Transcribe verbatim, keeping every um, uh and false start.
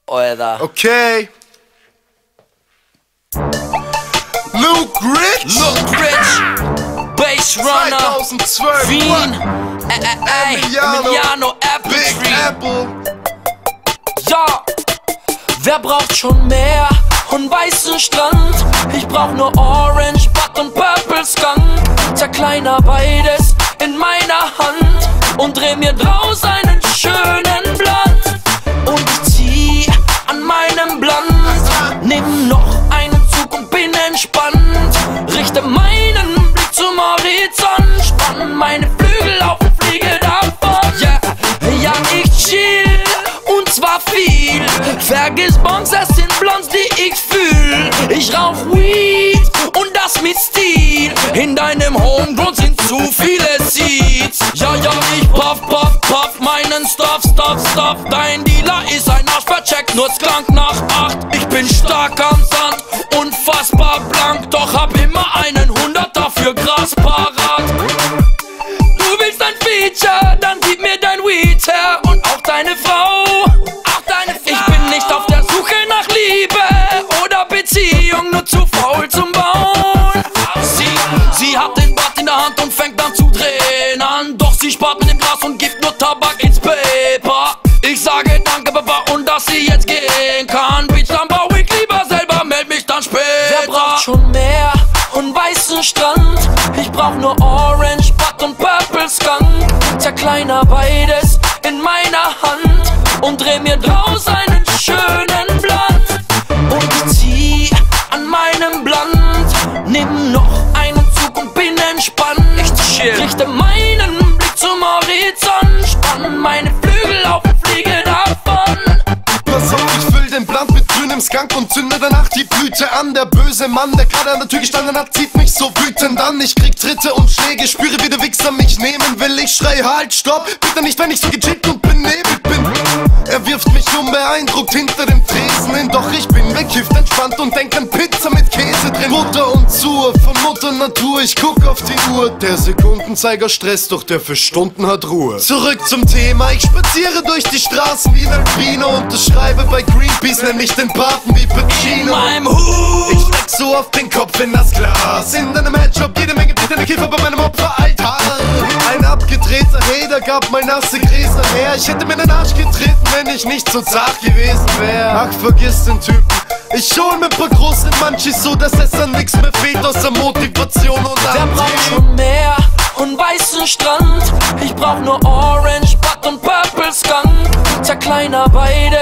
Alter. Okay. Luke Rich. Luke Rich. Bass Runner. zweitausendzwölf. Wien. Ey, ey, ey. Emiliano Apple Big Tree. Apple. Ja. Wer braucht schon mehr? Und weißen Strand. Ich brauch nur Orange, Bud und Purple Skunk. Zerkleiner beides in meiner Hand und dreh mir draus einen schönen Blatt. Und ich zieh an meinem Blatt, nimm noch einen Zug und bin entspannt. Richte meinen Blick zum Horizont, spann meine Flügel auf und fliege davon. Ja, yeah, ja, ich chill und zwar viel. Vergiss Bongs, es sind Blondes, die ich fühl. Ich rauch Weed und das mit Stil. In deinem Homegrown sind zu viele Seeds. Ja, ja, ich puff, puff, puff meinen Stuff, Stuff, Stuff. Dein Dealer ist ein Arsch, vercheckt nur Skunk nach acht. Ich bin stark am Sand, unfassbar blank, doch hab immer einen Hunderter für Gras parat. Du willst ein Feature, dann gib mir dein Weed her und auch deine Frau. Auch deine Frau. Ich bin nicht auf der Suche nach Liebe oder Beziehung, nur zu faul zum Bauen. Sie, sie hat den Bart in der Hand und fängt an zu drehen an. Doch sie spart mit dem Gras und gibt nur Tabak ins Paper. Ich sage danke Baba und dass sie jetzt gehen kann. Bitch, dann bau ich lieber selber, meld mich dann später. Wer braucht schon mehr und weißen Strand? Ich brauch nur Orange, Bud und Purple Skunk. Zerkleiner beides in meiner Hand und dreh mir draus einen schönen Blatt. Und ich zieh an meinem Blatt, nimm noch einen Zug und bin entspannt. Ich chill, richte meinen Blick zum Horizont, spann meine Flügel auf und fliege davon. Pass auf, ich füll den Blatt mit grünem Skunk und zünde danach die Blüte an. Der böse Mann, der gerade an der Tür gestanden hat, zieht mich so wütend an. Ich krieg Tritte und Schläge, spüre wie der Wichser mich nehmen will. Ich schrei halt, stopp, bitte nicht, wenn ich so gechillt und benebelt bin. Er wirft mich unbeeindruckt hinter dem Tresen hin, doch ich bin bekifft, entspannt und denk an Pizza mit Käse drin. Butter und Zur von Mutter Natur, ich guck auf die Uhr. Der Sekundenzeiger stresst, doch der für Stunden hat Ruhe. Zurück zum Thema, ich spaziere durch die Straßen wie ein Albino und schreibe bei Greenpeace, nämlich den Paten wie Pacino. Ich steck so auf den Kopf in das Glas, in deinem Headshop jede Menge bitterne Kiffer bei meinem Opferaltar. Ein abgedrehter Hater gab mal nasse Gräser her. Ich hätte mir den Arsch getreten, wenn ich nicht so zart gewesen wär. Ach, vergiss den Typen, ich hol mir ein paar große Munchies, so dass es an nix mehr fehlt außer Motivation und Antrieb. Wer braucht schon mehr und weißen Strand? Ich brauch nur Orange, Bud und Purple Skunk. Zerkleiner beide